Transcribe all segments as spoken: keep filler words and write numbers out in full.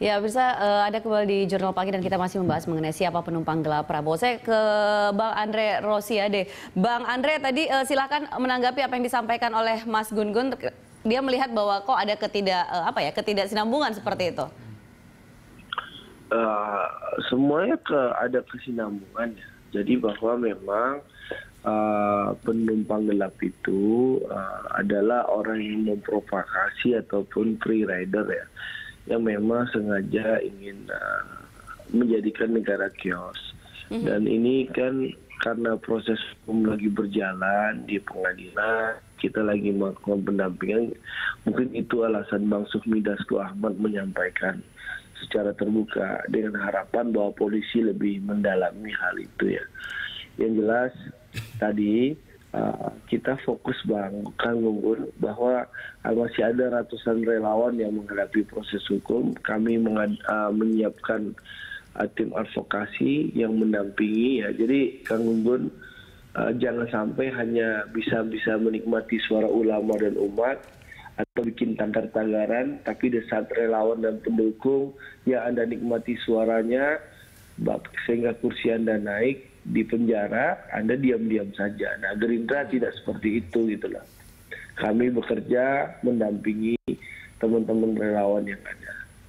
Ya, bisa uh, ada kembali di Jurnal Pagi dan kita masih membahas mengenai siapa penumpang gelap Prabowo. Saya ke Bang Andre Rosiade. Bang Andre, tadi uh, silakan menanggapi apa yang disampaikan oleh Mas Gun-Gun. Dia melihat bahwa kok ada ketidak uh, apa ya ketidaksinambungan seperti itu. Uh, semuanya ke ada kesinambungan ya. Jadi bahwa memang uh, penumpang gelap itu uh, adalah orang yang memprovokasi ataupun free rider ya, yang memang sengaja ingin uh, menjadikan negara chaos. Mm-hmm. Dan ini kan karena proses hukum lagi berjalan di pengadilan, kita lagi melakukan pendampingan, mungkin itu alasan Bang Sufmi Dasko Ahmad menyampaikan secara terbuka dengan harapan bahwa polisi lebih mendalami hal itu ya. Yang jelas tadi Uh, kita fokus Bang Kang Gun bahwa uh, masih ada ratusan relawan yang menghadapi proses hukum. Kami mengad, uh, menyiapkan uh, tim advokasi yang mendampingi ya. Jadi Kang Gun uh, jangan sampai hanya bisa-bisa menikmati suara ulama dan umat atau bikin tanggar-tanggaran, tapi di saat relawan dan pendukung yang Anda nikmati suaranya sehingga kursi Anda naik di penjara, Anda diam-diam saja. Nah, Gerindra tidak seperti itu gitu loh. Kami bekerja mendampingi teman-teman relawan yang ada.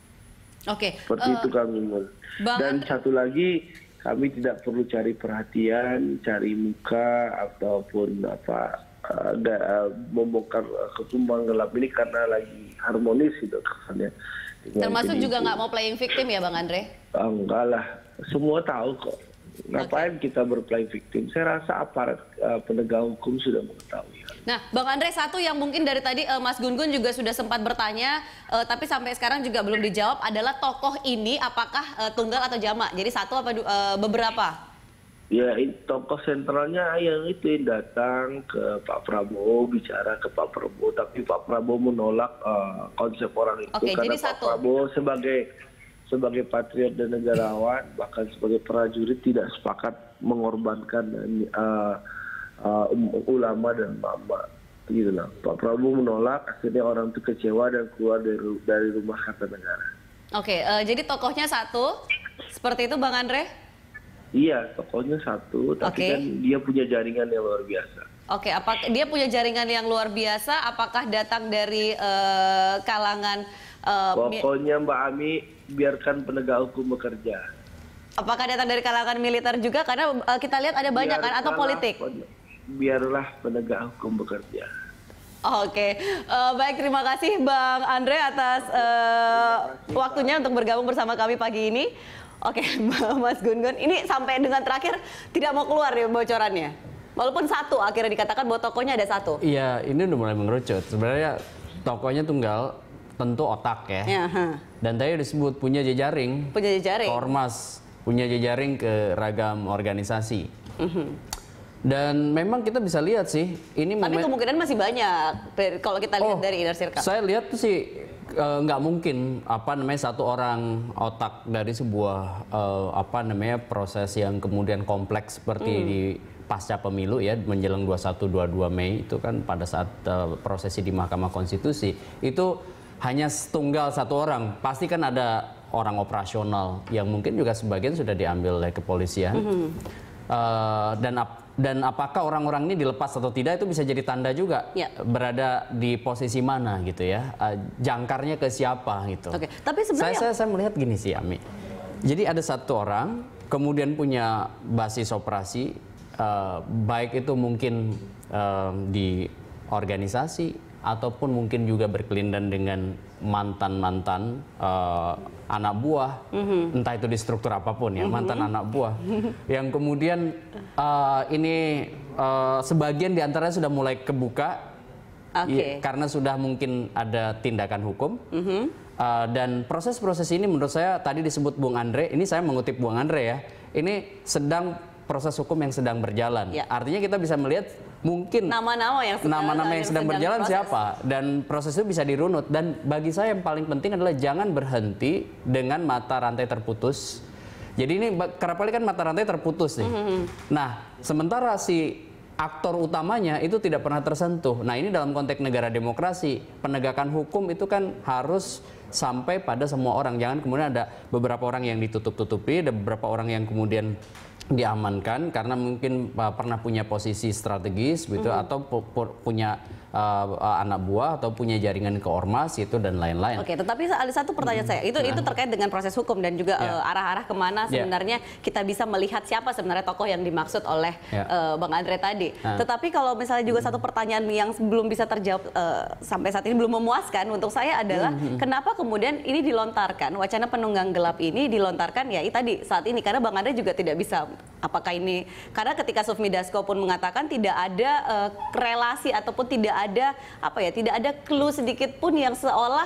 Oke. Seperti uh, itu kami. Dan satu lagi, kami tidak perlu cari perhatian, cari muka ataupun apa uh, uh, membongkar uh, ketumbang gelap ini karena lagi harmonis gitu kesannya. Termasuk juga nggak mau playing victim ya Bang Andre? Oh, enggak lah, semua tahu kok. Ngapain okay. kita berplaying victim? Saya rasa aparat uh, penegak hukum sudah mengetahui. Nah, Bang Andre, satu yang mungkin dari tadi uh, Mas Gun-Gun juga sudah sempat bertanya, uh, tapi sampai sekarang juga belum dijawab adalah tokoh ini apakah uh, tunggal atau jamak? Jadi satu apa uh, beberapa? Ya, tokoh sentralnya yang itu yang datang ke Pak Prabowo, bicara ke Pak Prabowo, tapi Pak Prabowo menolak uh, konsep orang itu. Okay, karena jadi Pak satu. Prabowo sebagai sebagai patriot dan negarawan, bahkan sebagai prajurit tidak sepakat mengorbankan uh, uh, ulama dan mama, gitu lah. Pak Prabowo menolak, akhirnya orang itu kecewa dan keluar dari dari rumah kata negara. Oke, uh, jadi tokohnya satu, seperti itu Bang Andre? Iya, tokohnya satu, tapi okay. kan dia punya jaringan yang luar biasa. Oke, apa dia punya jaringan yang luar biasa? Apakah datang dari uh, kalangan? Uh, Pokoknya Mbak Ami, biarkan penegak hukum bekerja. Apakah datang dari kalangan militer juga? Karena uh, kita lihat ada banyak kan, atau politik? Biarlah penegak hukum bekerja. Oke, uh, baik, terima kasih Bang Andre atas uh, kasih, waktunya Pak. Untuk bergabung bersama kami pagi ini. Oke, Mas Gun-Gun, ini sampai dengan terakhir tidak mau keluar ya bocorannya? Walaupun satu, akhirnya dikatakan bahwa tokohnya ada satu. Iya, ini udah mulai mengerucut. Sebenarnya tokohnya tunggal, tentu otak ya. Ya, dan tadi disebut punya jejaring. Punya jejaring. Ormas punya jejaring ke ragam organisasi. Uh-huh. Dan memang kita bisa lihat sih, ini. Tapi momen... kemungkinan masih banyak kalau kita lihat oh, dari inner circle. Saya lihat tuh sih nggak uh, mungkin apa namanya satu orang otak dari sebuah uh, apa namanya proses yang kemudian kompleks seperti hmm. di pasca pemilu ya menjelang dua puluh satu dua puluh dua Mei itu kan pada saat uh, prosesi di Mahkamah Konstitusi itu hanya tunggal satu orang, pasti kan ada orang operasional yang mungkin juga sebagian sudah diambil oleh kepolisian. Mm-hmm. uh, dan ap dan apakah orang-orang ini dilepas atau tidak itu bisa jadi tanda juga yeah. berada di posisi mana gitu ya, uh, jangkarnya ke siapa gitu. Okay. Tapi sebenarnya saya, saya saya melihat gini sih Ami. Jadi ada satu orang kemudian punya basis operasi, uh, baik itu mungkin uh, di organisasi ataupun mungkin juga berkelindan dengan mantan-mantan uh, anak buah, mm-hmm. entah itu di struktur apapun ya, mm-hmm. mantan anak buah, yang kemudian uh, ini uh, sebagian diantaranya sudah mulai kebuka, okay. ya, karena sudah mungkin ada tindakan hukum, mm-hmm. uh, dan proses-proses ini menurut saya tadi disebut Bung Andre, ini saya mengutip Bung Andre ya, ini sedang proses hukum yang sedang berjalan, ya. Artinya kita bisa melihat mungkin nama-nama yang sedang, nama-nama yang yang sedang, sedang berjalan proses. Siapa dan proses itu bisa dirunut. Dan bagi saya yang paling penting adalah jangan berhenti dengan mata rantai terputus. Jadi ini kerap kali kan mata rantai terputus nih. Mm-hmm. Nah, sementara si aktor utamanya itu tidak pernah tersentuh. Nah ini dalam konteks negara demokrasi, penegakan hukum itu kan harus sampai pada semua orang. Jangan kemudian ada beberapa orang yang ditutup-tutupi, ada beberapa orang yang kemudian diamankan karena mungkin uh, pernah punya posisi strategis gitu, mm-hmm. atau pu pu punya uh, uh, anak buah atau punya jaringan ke ormas itu dan lain-lain. Oke, tetapi ada satu pertanyaan mm-hmm. saya, itu itu terkait dengan proses hukum dan juga yeah. uh, arah-arah kemana sebenarnya yeah. kita bisa melihat siapa sebenarnya tokoh yang dimaksud oleh yeah. uh, Bang Andre tadi. Nah. Tetapi kalau misalnya juga mm-hmm. satu pertanyaan yang belum bisa terjawab uh, sampai saat ini belum memuaskan untuk saya adalah mm-hmm. kenapa kemudian ini dilontarkan, wacana penunggang gelap ini dilontarkan ya tadi saat ini, karena Bang Andre juga tidak bisa. Apakah ini karena ketika Sufmi Dasko pun mengatakan tidak ada uh, relasi ataupun tidak ada apa ya, tidak ada clue sedikit pun yang seolah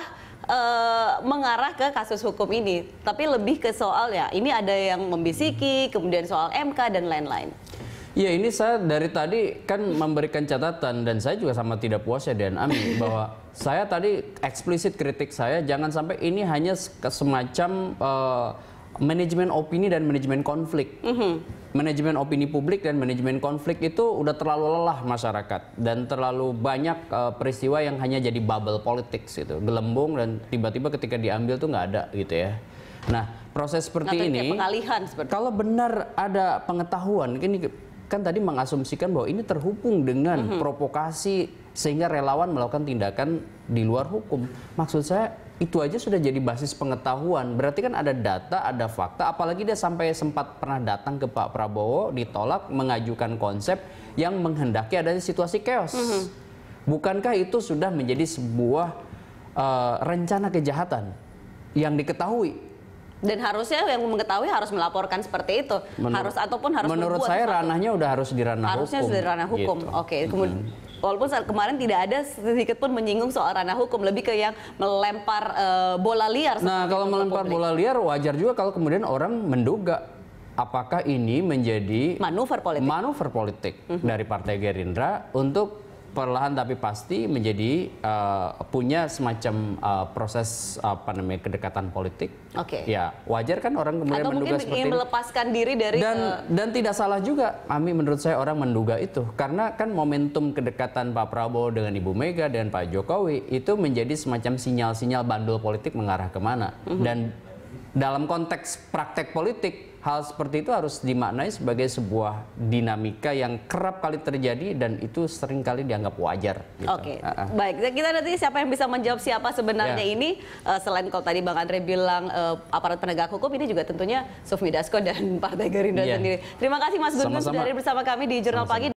uh, mengarah ke kasus hukum ini, tapi lebih ke soal ya ini ada yang membisiki, kemudian soal M K dan lain-lain. Ya ini saya dari tadi kan memberikan catatan dan saya juga sama tidak puas ya Dan Ami bahwa saya tadi eksplisit kritik saya jangan sampai ini hanya semacam uh, manajemen opini dan manajemen konflik. Mm-hmm. Manajemen opini publik dan manajemen konflik itu udah terlalu lelah masyarakat dan terlalu banyak uh, peristiwa yang hanya jadi bubble politics gitu, gelembung dan tiba-tiba ketika diambil tuh nggak ada gitu ya. Nah proses seperti Atau ini, pengalihan seperti kalau benar ada pengetahuan, ini kan tadi mengasumsikan bahwa ini terhubung dengan mm-hmm. provokasi sehingga relawan melakukan tindakan di luar hukum. Maksud saya itu aja sudah jadi basis pengetahuan. Berarti kan ada data, ada fakta. Apalagi dia sampai sempat pernah datang ke Pak Prabowo, ditolak, mengajukan konsep yang menghendaki adanya situasi chaos. Mm-hmm. Bukankah itu sudah menjadi sebuah uh, rencana kejahatan yang diketahui? Dan harusnya yang mengetahui harus melaporkan seperti itu. Menur harus ataupun harus menurut saya sesuatu. Ranahnya udah harus di ranah harusnya hukum. Harusnya sudah ranah hukum. Gitu. Oke, okay. Kemudian mm-hmm. Walaupun saat kemarin tidak ada sedikit pun menyinggung soal ranah hukum, lebih ke yang melempar uh, bola liar. Nah, kalau melempar publik. bola liar wajar juga kalau kemudian orang menduga apakah ini menjadi manuver politik, manuver politik mm-hmm. dari Partai Gerindra untuk perlahan tapi pasti menjadi uh, punya semacam uh, proses apa namanya kedekatan politik. Oke. Okay. Ya wajar kan orang kemudian atau menduga mungkin seperti ingin ini. melepaskan diri dari dan uh, dan tidak salah juga, Ami menurut saya orang menduga itu karena kan momentum kedekatan Pak Prabowo dengan Ibu Mega dan Pak Jokowi itu menjadi semacam sinyal-sinyal bandul politik mengarah kemana. Mm-hmm. Dan dalam konteks praktek politik hal seperti itu harus dimaknai sebagai sebuah dinamika yang kerap kali terjadi dan itu sering kali dianggap wajar. Gitu. Oke, okay. uh -uh. Baik. Kita nanti siapa yang bisa menjawab siapa sebenarnya yeah. ini uh, selain kalau tadi Bang Andre bilang uh, aparat penegak hukum, ini juga tentunya Sufmi Dasko dan Partai Gerindra yeah. sendiri. Terima kasih Mas Gun Gun sudah hadir bersama kami di Jurnal Pagi.